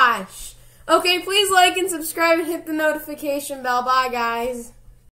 gosh. Okay, please like and subscribe and hit the notification bell. Bye, guys.